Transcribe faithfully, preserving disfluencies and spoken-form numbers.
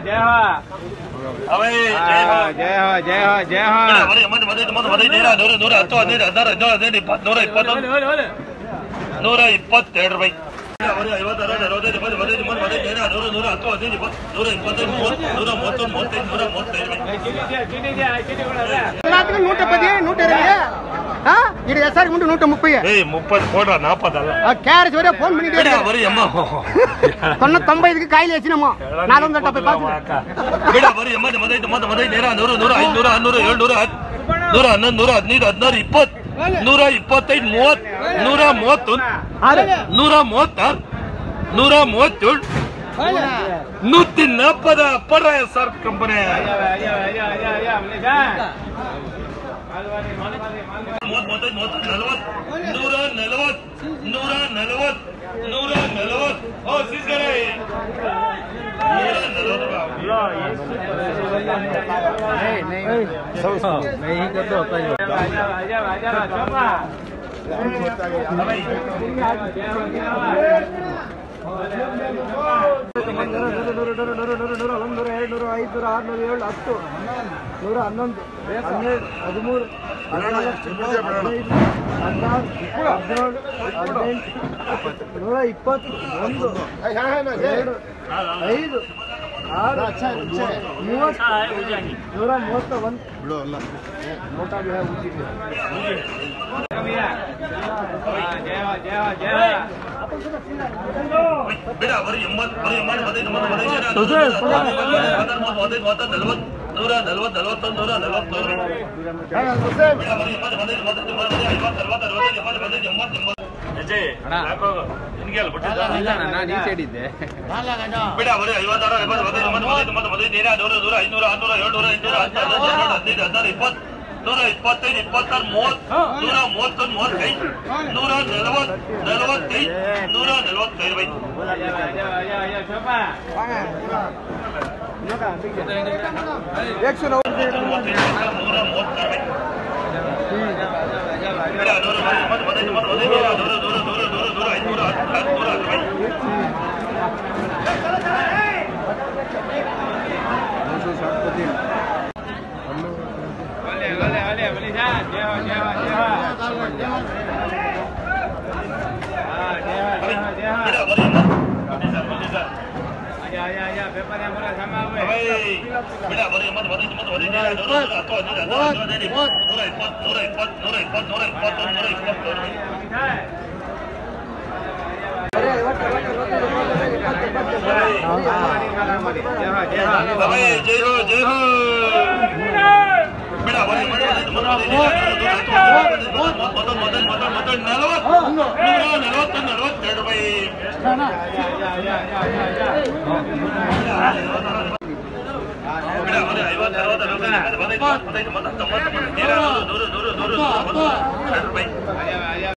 ಜಯ ಹೋ ಅವೈ ಜಯ ಹೋ ಜಯ ಹೋ ಜಯ ಹೋ ಜಯ ಹೋ ಮರಿ ಮರಿ ಮರಿ ಮರಿ ಮರಿ ನೇರ ನೂರ ನೂರ ಹತ್ತು ಹದಿನೈದು ಹದಿನಾರು ಹದಿನೇಳು ಹದಿನೆಂಟು ಇಪ್ಪತ್ತು ನೂರ ಇಪ್ಪತ್ತೊಂದು ನೂರ ಇಪ್ಪತ್ತೆರಡು ಬೈ ಅವರಿ ಐವತ್ತಾರು ಅರವತ್ತೈದು ಇಪ್ಪತ್ತು ಹದಿನೈದು ಮೂರು ಹದಿನೈದು ನೇರ ನೂರ ನೂರ ಹತ್ತು ಹದಿನೈದು ಇಪ್ಪತ್ತು ನೂರ ಇಪ್ಪತ್ತೈದು ಮೂವತ್ತು ನೂರ ಮೂವತ್ತೊಂದು ಮೂವತ್ತೈದು ನೂರ ಮೂವತ್ತೈದು నూట పది నూట ఇరవై ఇది ఎస్ఆర్ ముందు నూట ముప్పై ముప్పై కోట నాపదಲ್ಲ క్యారెట్ వరే ఫోన్ మినిట్ వరి అమ్మ కొన్న తొంభై ఐదుకి కాయలు వేసినాము నాలుగు వందల డెబ్బై బిడ వరి అమ్మ మదైదు మద మదై నేర నూరు నూರ ಐದು ನೂರ ಹನ್ನೂರು ಏಳು ನೂರ ನೂರ ಹನ್ನೊಂದು ನೂರ ಹದಿನೈದು ಹದಿನಾರು ಇಪ್ಪತ್ತು ನೂರ ಇಪ್ಪತ್ತೈದು ಮೂವತ್ತು ನೂರ ಮೂವತ್ತೊಂದು ನೂರ ಮೂವತ್ತಾರು ನೂರ ಮೂವತ್ತೇಳು ನೂತಿ ನಾಲ್ಪದ ಪಡ ಸರ್ ಕಂಪನಿ ಮೂವತ್ತೈದು ಮೂವತ್ತು ನಲವತ್ತು ನೂರ ನಲವತ್ತು ನೂರ ನಲವತ್ತು ನೂರ ನಲವತ್ತು ಓ ಸಿಸ್ಗರೆ ನೂರ ನಲವತ್ತು नहीं कर दो ನೂರ ಎರಡು ನೂರ ಐದು ನೂರ ಆರು ನೂರ ಏಳು ಹತ್ತು ನೂರ ಹನ್ನೊಂದು ಹನ್ನೆರಡು ಹದಿಮೂರು ಹದಿನಾಲ್ಕು ಹದಿನೈದು ಹದಿನಾರು ಹದಿನೇಳು ಹದಿನೆಂಟು ನೂರ ಇಪ್ಪತ್ತು ಒಂದು ಎರಡು ಐದು ಆರು ಮೂವತ್ತು ನೂರ ಮೂವತ್ತ ಒಂದು ಬೇಡ ಬರೀ ಎಂಬತ್ತು ಬರೀ ಎಂಬತ್ತು ಹದಿನೈದು ಹದಿನೈದು ನಲವತ್ತು ನೂರ ನಲವತ್ತು ನಲವತ್ತೊಂದು ನೂರ ನಲವತ್ತೊಂದು ಬೇಡ ಬರೀ ಐವತ್ತಾರು ಐವತ್ತು ಹದಿನೈದು ಹದಿನೈದು ನೇರ ನೂರ ನೂರ ಐನೂರ ಆರ್ನೂರ ಏಳ್ನೂರ ಎಂಟುನೂರ ಹದಿನಾರು ಹದಿನೈದು ಹದಿನಾರು ಇಪ್ಪತ್ತು ನೂರ ಇಪ್ಪತ್ತೈದು ಇಪ್ಪತ್ತಾರು ಮೂವತ್ತು ನೂರ ಮೂವತ್ತೊಂದು ಮೂವತ್ತೈದು ನೂರ ನಲವತ್ತು ನಲವತ್ತೈದು ನೂರ ನಲವತ್ತೈದು ಬೈ ನೂರ ಮೂವತ್ತಾರು ಬೈ ನೂರ ನೂರ ನೂರ ನೂರ ನೂರ ನೂರ ಐನೂರ ಹದಿಮೂರು ಹತ್ತು ಬೈ जय हो जय हो बेड़ा बड़ी नलवತ್ತು ನಲವತ್ತೆರಡು ಬೈ ಐವತ್ತು ಅರವತ್ತು ನೂರ ನೂರ ನೂರ ನೂರ ನೂರ